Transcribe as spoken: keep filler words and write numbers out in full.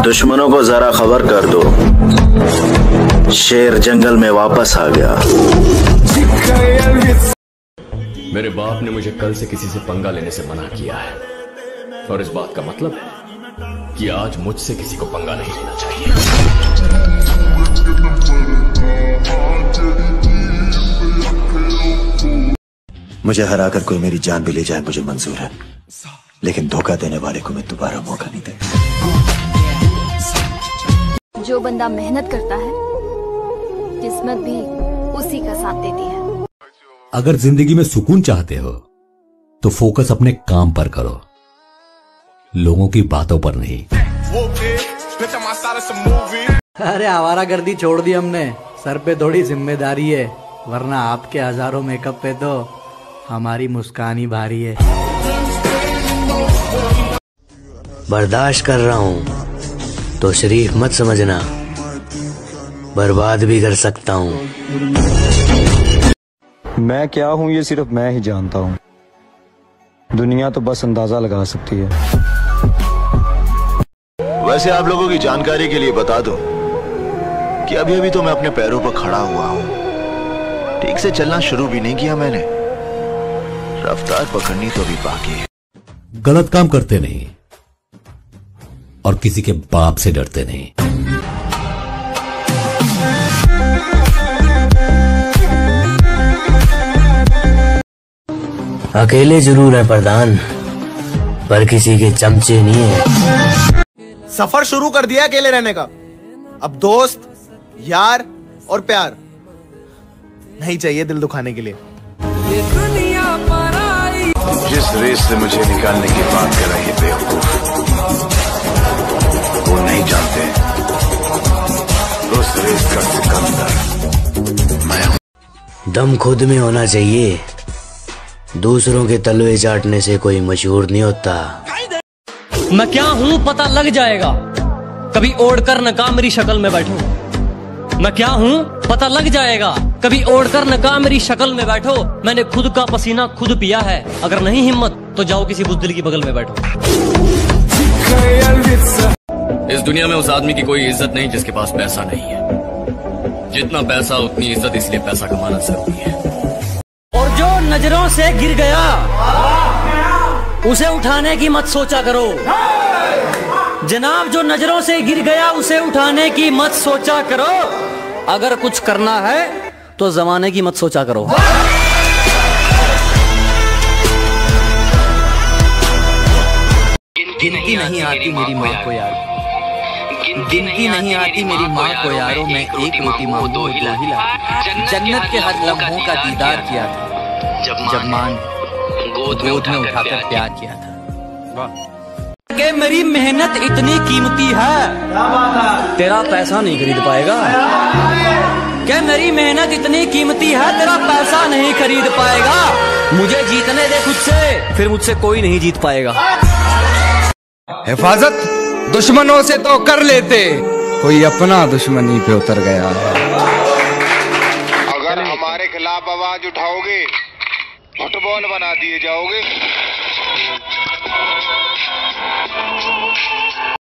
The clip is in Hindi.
दुश्मनों को जरा खबर कर दो, शेर जंगल में वापस आ गया। मेरे बाप ने मुझे कल से किसी से पंगा लेने से मना किया है, और इस बात का मतलब कि आज मुझसे किसी को पंगा नहीं लेना चाहिए। मुझे हराकर कोई मेरी जान भी ले जाए मुझे मंजूर है, लेकिन धोखा देने वाले को मैं दोबारा मौका नहीं दूंगा। जो बंदा मेहनत करता है, किस्मत भी उसी का साथ देती है। अगर जिंदगी में सुकून चाहते हो तो फोकस अपने काम पर करो, लोगों की बातों पर नहीं। अरे आवारागर्दी छोड़ दी हमने, सर पे थोड़ी जिम्मेदारी है, वरना आपके हजारों मेकअप पे तो हमारी मुस्कान ही भारी है। बर्दाश्त कर रहा हूँ तो शरीफ मत समझना, बर्बाद भी कर सकता हूँ। मैं क्या हूँ ये सिर्फ मैं ही जानता हूँ, दुनिया तो बस अंदाजा लगा सकती है। वैसे आप लोगों की जानकारी के लिए बता दूं कि अभी अभी तो मैं अपने पैरों पर खड़ा हुआ हूं, ठीक से चलना शुरू भी नहीं किया मैंने, रफ्तार पकड़नी तो भी बाकी है। गलत काम करते नहीं और किसी के बाप से डरते नहीं। अकेले जरूर है प्रधान, पर किसी के चमचे नहीं है। सफर शुरू कर दिया अकेले रहने का, अब दोस्त, यार और प्यार नहीं चाहिए दिल दुखाने के लिए। जिस रेस से मुझे निकालने की बात कर रहे हैं बेवकूफ, वो नहीं जानते उस रेस का सिकंदर मैं हूं। दम खुद में होना चाहिए, दूसरों के तलवे चाटने से कोई मशहूर नहीं होता। मैं क्या हूँ पता लग जाएगा, कभी ओढ़कर नकाम मेरी शक्ल में बैठो। मैं क्या हूँ पता लग जाएगा, कभी ओढ़कर नकाम मेरी शक्ल में बैठो। मैंने खुद का पसीना खुद पिया है, अगर नहीं हिम्मत तो जाओ किसी बुज़दिल की बगल में बैठो। इस दुनिया में उस आदमी की कोई इज्जत नहीं जिसके पास पैसा नहीं है। जितना पैसा उतनी इज्जत, इसलिए पैसा कमाना जरूरी है। और जो नजरों से गिर गया उसे उठाने की मत सोचा करो। जनाब, जो नजरों से गिर गया उसे उठाने की मत सोचा करो। अगर कुछ करना है तो जमाने की मत सोचा करो। गिनती नहीं आती मेरी माँ को यार, गिनती नहीं आती मेरी माँ को यारों, मैं एक रोटी मांगू दो हिला। जन्नत के हर लम्हों का दीदार किया था जब माँ ने गोद में उठाकर प्यार किया था। कि मेरी मेहनत इतनी कीमती है तेरा पैसा नहीं खरीद पाएगा। क्या मेरी मेहनत इतनी कीमती है तेरा पैसा नहीं खरीद पाएगा। मुझे जीतने दे खुद से, फिर मुझसे कोई नहीं जीत पाएगा। हिफाजत दुश्मनों से तो कर लेते, कोई अपना दुश्मनी पे उतर गया है। अगर हमारे खिलाफ आवाज उठाओगे फुटबॉल बना दिए जाओगे।